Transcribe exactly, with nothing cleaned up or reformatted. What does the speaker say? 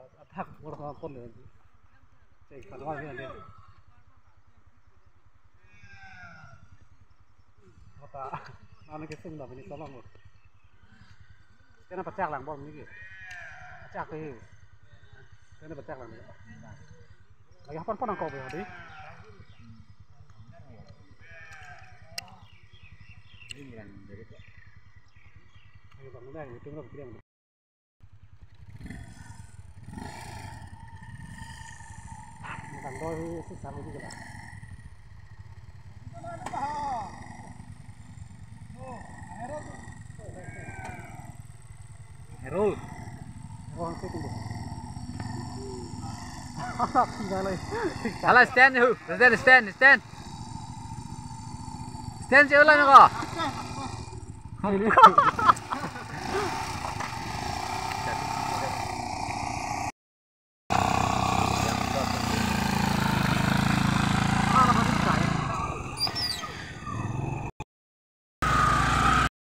attack orang pun ni. Cek pada orang ni. Kata, mana kesung dah ni tolong tu. Kenapa pecah lang bom ni ke? Pecah ke? Kenapa pecah lang ni? Lagi apa pun angkau berarti? Ini yang jadi. Ayo bangun dah, itu nak kirim. Makan doi susah juga lah. Herul, orang tu tu. Alah stand tu, stand stand stand. Stand je lah nak.